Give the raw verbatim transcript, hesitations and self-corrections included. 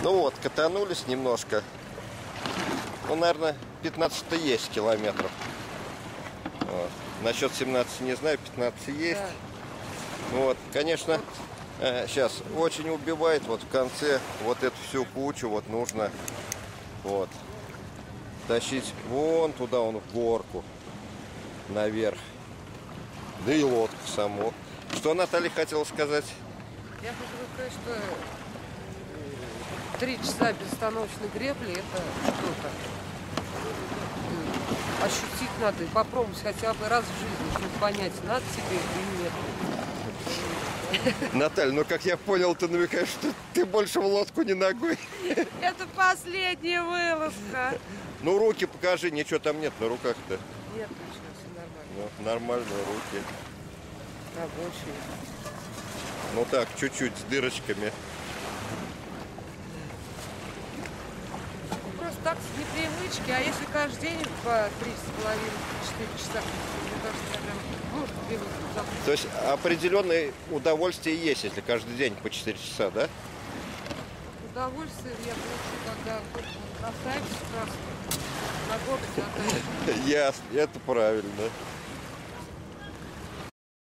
Ну вот, катанулись немножко. Ну, наверное, пятнадцать-то есть километров. Вот. Насчет семнадцати не знаю, пятнадцать есть. Да. Вот, конечно, э, сейчас очень убивает вот в конце вот эту всю кучу. Вот нужно вот тащить вон туда, он в горку, наверх. Да и лодку саму. Что Наталья хотела сказать? Я хочу сказать, что три часа безостановочной гребли — это что-то. Ощутить надо, попробовать хотя бы раз в жизни, чтобы понять, надо тебе или нет. Наталья, ну как я понял, ты намекаешь, что ты больше в лодку не ногой. Это последняя вылазка. Ну руки покажи, ничего там нет на руках-то. Нет, ничего, все нормально. Ну, нормальные руки. Рабочие. Ну так, чуть-чуть, с дырочками. Просто так, с непривычки, а если каждый день по три с половиной четыре часа, мне кажется, я прям, может, привыкну. То есть определенное удовольствие есть, если каждый день по четыре часа, да? Удовольствие я получу, когда красавец раз на город отдать. Ясно, это правильно.